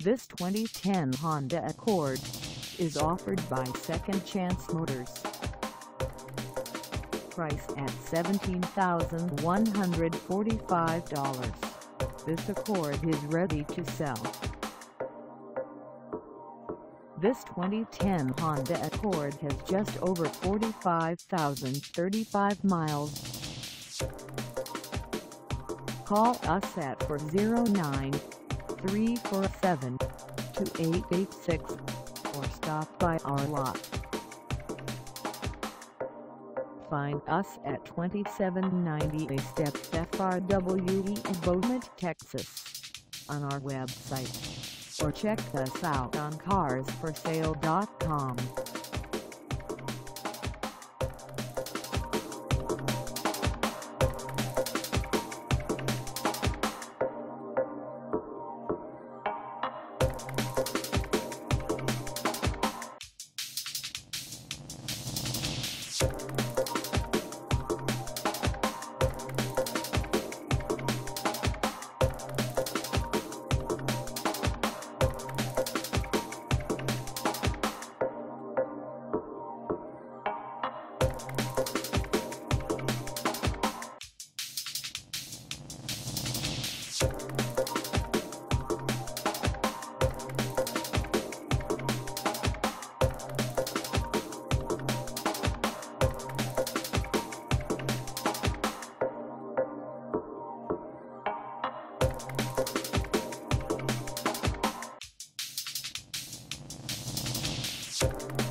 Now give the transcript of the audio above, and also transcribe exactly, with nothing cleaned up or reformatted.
This twenty ten Honda Accord is offered by Second Chance Motors. Priced at seventeen thousand one hundred forty-five dollars, this Accord is ready to sell. This twenty ten Honda Accord has just over forty-five thousand thirty-five miles. Call us at four oh nine, three four seven, two eight eight six or stop by our lot. Find us at twenty-seven ninety Eastex Frwy in Beaumont, Texas, on our website, or check us out on cars for sale dot com. You